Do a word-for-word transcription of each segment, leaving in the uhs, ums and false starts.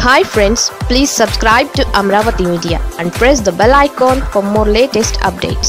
Hi friends, please subscribe to Amravati Media and press the bell icon for more latest updates.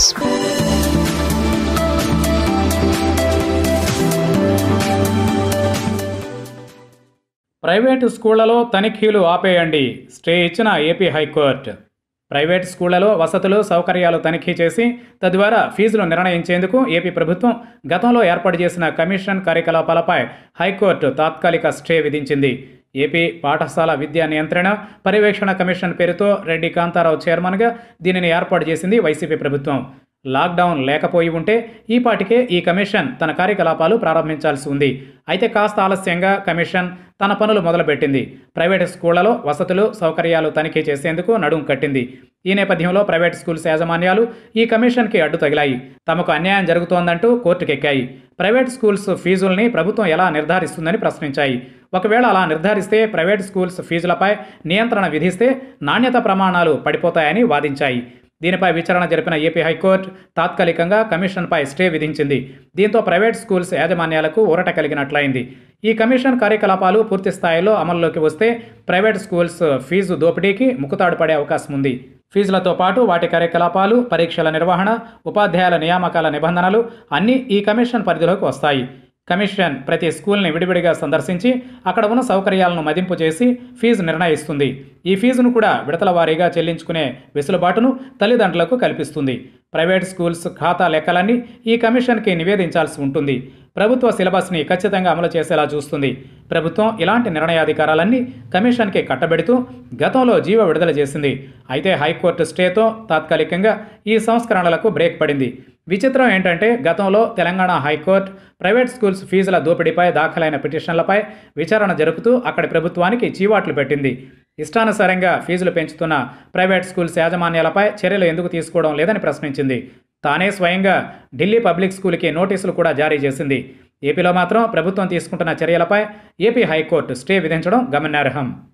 Private స్కూళ్లలో తనిఖీలు ఆపేయండి, stay ఇచ్చిన AP high court. Private స్కూళ్లలో వసతులు సౌకర్యాలు తనిఖీ చేసి తద్వారా ఫీజులు నిర్ణయించేందుకు ఏపీ ప్రభుత్వం గతంలో ఏర్పాటు చేసిన కమిషన్ కార్యకలాపాలపై హైకోర్టు తాత్కాలిక స్టే విధించింది. ఏపీ పాఠశాల విద్యా నియంత్రణ పర్యవేక్షణ కమిషన్ పేరుతో రెడ్డి కాంతారావు చైర్మన్గా దీనిని ఏర్పాటు చేసింది వైసీపీ ప్రభుత్వం. లాక్డౌన్ లేకపోయి ఉంటే ఈ పాటికే ఈ కమిషన్ తన కార్యకలాపాలు ప్రారంభించాల్సి ఉంది. అయితే కాస్త ఆలస్యంగా కమిషన్ తన పనులు మొదలుపెట్టింది. ప్రైవేటు స్కూళ్లలో వసతులు సౌకర్యాలు తనిఖీ చేసేందుకు నడుం కట్టింది. ఈ నేపథ్యంలో ప్రైవేట్ స్కూల్స్ యాజమాన్యాలు ఈ కమిషన్కి అడ్డు తగిలాయి. తమకు అన్యాయం జరుగుతోందంటూ కోర్టుకెక్కాయి. ప్రైవేట్ స్కూల్స్ ఫీజుల్ని ప్రభుత్వం ఎలా నిర్ధారిస్తుందని ప్రశ్నించాయి. ఒకవేళ అలా నిర్ధారిస్తే ప్రైవేట్ స్కూల్స్ ఫీజులపై నియంత్రణ విధిస్తే నాణ్యత ప్రమాణాలు పడిపోతాయని వాదించాయి. దీనిపై విచారణ జరిపిన ఏపీ హైకోర్టు తాత్కాలికంగా కమిషన్పై స్టే విధించింది. దీంతో ప్రైవేట్ స్కూల్స్ యాజమాన్యాలకు ఊరట కలిగినట్లయింది. ఈ కమిషన్ కార్యకలాపాలు పూర్తి స్థాయిలో అమల్లోకి వస్తే ప్రైవేట్ స్కూల్స్ ఫీజు దోపిడీకి ముక్కుతాడు పడే అవకాశం ఉంది. ఫీజులతో పాటు వాటి కార్యకలాపాలు, పరీక్షల నిర్వహణ, ఉపాధ్యాయుల నియామకాల నిబంధనలు అన్నీ ఈ కమిషన్ పరిధిలోకి వస్తాయి. కమిషన్ ప్రతి స్కూల్ని విడివిడిగా సందర్శించి అక్కడ ఉన్న సౌకర్యాలను మదింపు చేసి ఫీజు నిర్ణయిస్తుంది. ఈ ఫీజును కూడా విడతల వారీగా చెల్లించుకునే వెసులుబాటును తల్లిదండ్రులకు కల్పిస్తుంది. ప్రైవేట్ స్కూల్స్ ఖాతా లెక్కలన్నీ ఈ కమిషన్కి నివేదించాల్సి ఉంటుంది. ప్రభుత్వ సిలబస్ని ఖచ్చితంగా అమలు చేసేలా చూస్తుంది. ప్రభుత్వం ఇలాంటి నిర్ణయాధికారాలన్నీ కమిషన్కి కట్టబెడుతూ గతంలో జీవో విడుదల చేసింది. అయితే హైకోర్టు స్టేతో తాత్కాలికంగా ఈ సంస్కరణలకు బ్రేక్ పడింది. విచిత్రం ఏంటంటే గతంలో తెలంగాణ హైకోర్టు ప్రైవేట్ స్కూల్స్ ఫీజుల దోపిడీపై దాఖలైన పిటిషన్లపై విచారణ జరుపుతూ అక్కడి ప్రభుత్వానికి చీవాట్లు పెట్టింది. ఇష్టానుసారంగా ఫీజులు పెంచుతున్న ప్రైవేట్ స్కూల్స్ యాజమాన్యాలపై చర్యలు ఎందుకు తీసుకోవడం లేదని ప్రశ్నించింది. తానే స్వయంగా ఢిల్లీ పబ్లిక్ స్కూల్కి నోటీసులు కూడా జారీ చేసింది. ఏపీలో మాత్రం ప్రభుత్వం తీసుకుంటున్న చర్యలపై ఏపీ హైకోర్టు స్టే విధించడం గమనార్హం.